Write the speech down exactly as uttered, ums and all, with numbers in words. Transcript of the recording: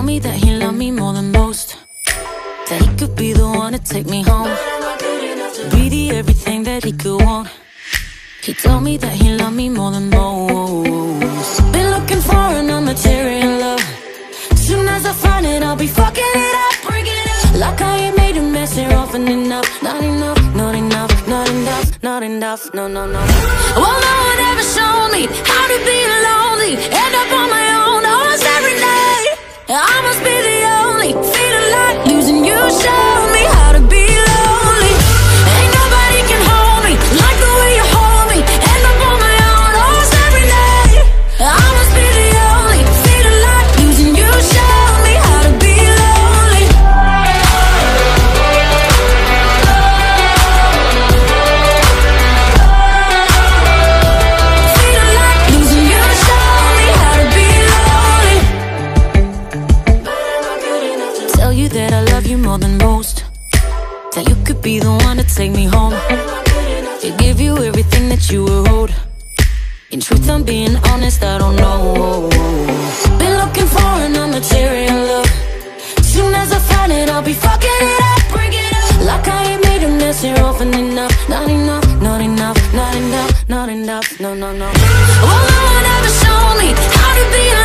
me that he loved me more than most, that he could be the one to take me home, be the everything that he could want. He told me that he loved me more than most. Been looking for an material love. Soon as I find it, I'll be fucking it up, breaking it up. Like I ain't made a mess here often enough. Not enough, not enough, not enough, not enough, no, no, no. Well, no one ever showed me how to be lonely, end up on my own almost every night. I must be the only feeling like losing you. Showed me how to be lonely. Ain't nobody can hold me like the way you hold me. End up on my own almost every night. I must be the only feeling like losing you. Showed me how to be lonely. Feeling like losing you. Showed me how to be lonely. Tell you that I love you more than most, that you could be the one to take me home, to give you everything that you were owed. In truth, I'm being honest, I don't know. Been looking for an material love. Soon as I find it, I'll be fucking it up, breaking it up. Like I ain't made a mess here often enough. Not enough, not enough, not enough, not enough, no, no, no. Well, no one ever showed me how to be